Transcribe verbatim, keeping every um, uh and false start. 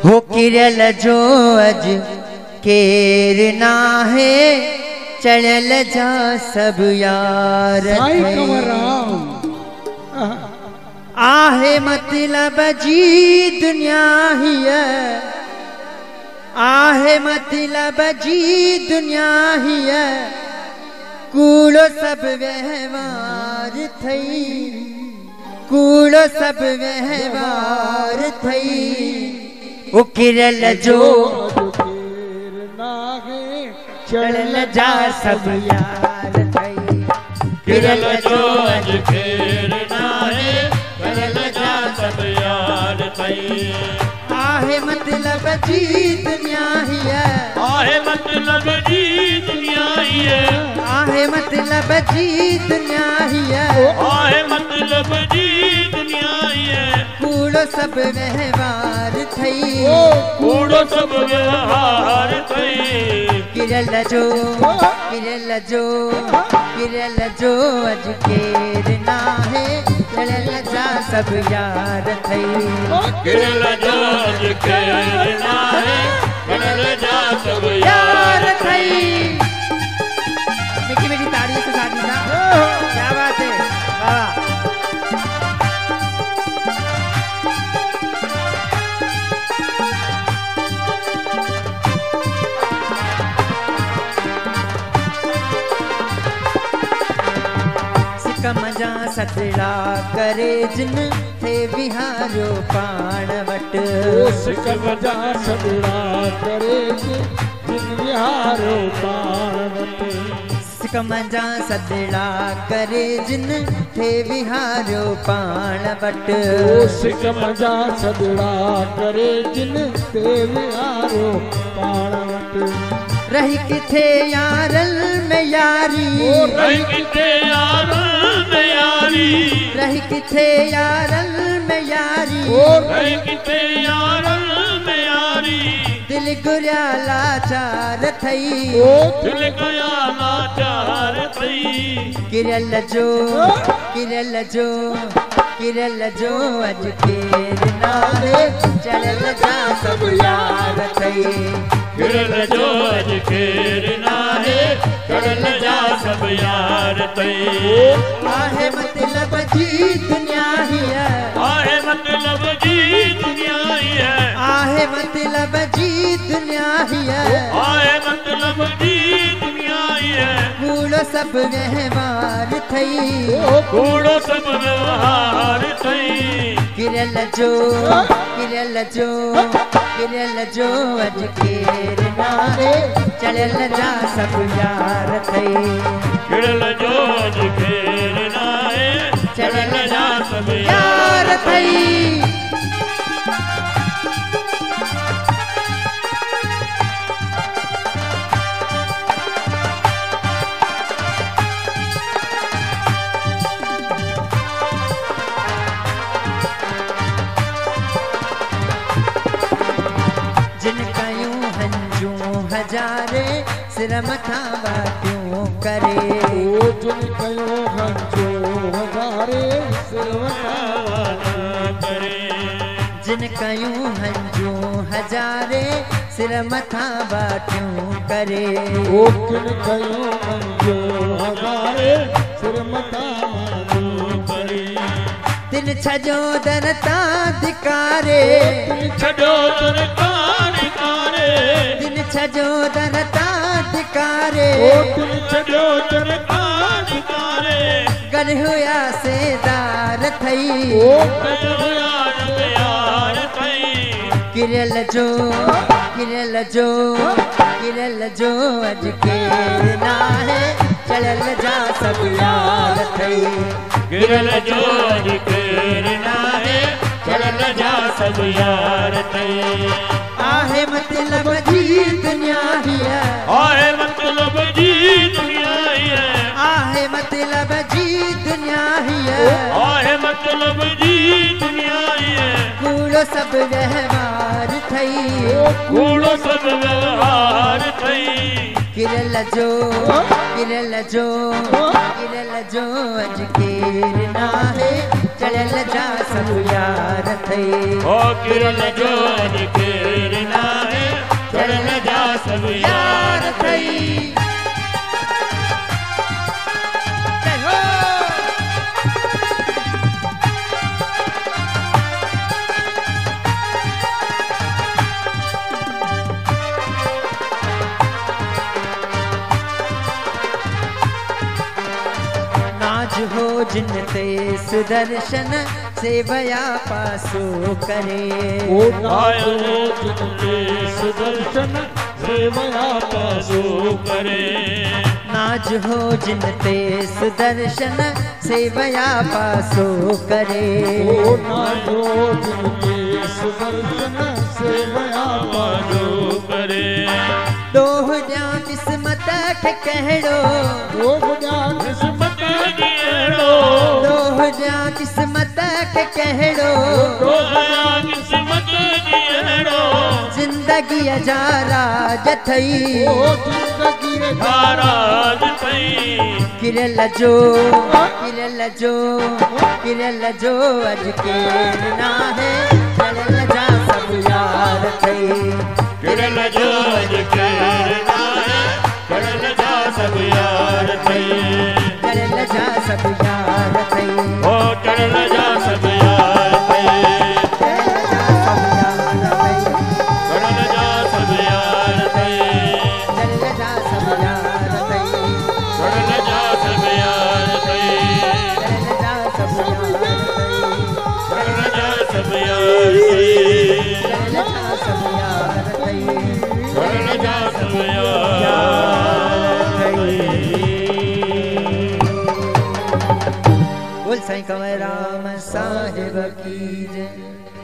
वो किरल जो अज केर ना है चढ़ल जा सब यार आहे मतलब जी दुनिया ही है, आहे मतलब जी दुनिया ही है, कूड़ो सब व्यवहार थई, कूड़ो सब व्यवहार थई। वो किरल जो चढ़ल जा सब यार थई, किरल जो अज केर ना है चढ़ल जा सब यार थई। आहे मतलब जी दुनिया ही है, आहे मतलब जी दुनिया ही है, आहे मतलब जी दुनिया ही है, आहे मतलब जी दुनिया ही है। कूड़ो सब व्यवहार थई, कूड़ो सब व्यवहार थई। किरल जो किरल जो किरल जो अज केर ना है चढ़ल जा सब यार थई, किरल जो अज केर ना है चढ़ल जा सब यार थई। मिठी मिठी ताड़ियों से साथ मिला, क्या बात है वाह। मजा सतड़ा करे जिन थे बिहारो पाण वट, मजा सतड़ा करे जिन बिहारो पाण वट, मजा सतड़ा करे जिन थे बिहारो पाण वट, मजा सतड़ा करे जिन थे बिहारो पाण वट। रही किथे यारल में यारी, रही किथे यारल में यारी, रही किथे यारल में यारी, रही किथे यारल में यारी। दिल गुरिया लाचार थई, दिल गुरिया लाचार थई। किरल जो किरल जो किरल जो अज केर ना है चढ़ल जा सब यार थई, किरल जो अज केर ना है चढ़ल जा सब यार थई। आहे मतलब जी दुनिया ही है, आहे मतलब जी दुनिया ही है, आहे मतलब जी दुनिया ही है, आहे मतलब जी दुनिया ही है। कूड़ो सब व्यवहार थई, कूड़ो सब व्यवहार थई। किरल जो किरल जो किरल जो अज केर ना है चढ़ल जा सब यार थई, किरल जो अज केर ना है चढ़ल जा सब यार थई। हजारे सिर मथा क्यों करे, ओ जिन कयो हंजो हजारे सिर मथा करे, जिन कयूं हंजो हजारे सिर मथा क्यों करे। ओ जिन कयो हंजो हजारे सिर मथा क्यों करे। दिन छजो दरता धिकारे, दिन छजो दरता धिकारे, दिन छजो दरता धिकारे, दिन छजो दरता धिकारे। गल हुआ से दार थई, गल हुआ से यार थई। किरल जो किरल जो किरल जो अज केर ना है चढ़ल जा सब यार थई, किरल जो अज केर ना है चढ़ल जा सब यार थई। आहे मतलब जी दुनिया ही है, आहे मतलब जी दुनिया ही है, आहे मतलब जी दुनिया ही है, आहे मतलब जी दुनिया ही है। कूड़ो सब व्यवहार थई, कूड़ो सब व्यवहार थई। किरल जो किरल जो किरल जो अज केर ना है चढ़ल जा सब यार थई। थई ओ किरण जो अज केर नाहे चढ़ल जा सब यार थई हो जिन ते सुदर्शन सेवया पासो करे ओ नाथ हो जिन ते सुदर्शन सेवया पासो करे नाज हो जिन ते सुदर्शन सेवया पासो करे ओ नाथ हो जिन ते सुदर्शन सेवया पासो करे दोह जा किस्मत कहिड़ो दोह जा किस्मत कहिड़ो दोह जा किस्मत कहिड़ो दोह जा किस्मत कहिड़ो जिंदगी जा राज थई ओ जिंदगी जा राज थई किरल जो किरल जो किरल जो अज केर नाहे चढ़ल जा सब यार थई किरल जो अज केर नाहे चढ़ल जा सब यार थई चढ़ल जा सब यार थई ओ चढ़ल जा सब यार थई चढ़ल जा सब यार थई चढ़ल जा सब यार थई चढ़ल जा सब यार थई चढ़ल जा सब यार थई चढ़ल जा सब यार थई चढ़ल जा सब यार थई चढ़ल जा सब यार थई बोल साईं कंवर राम साहिब की जय।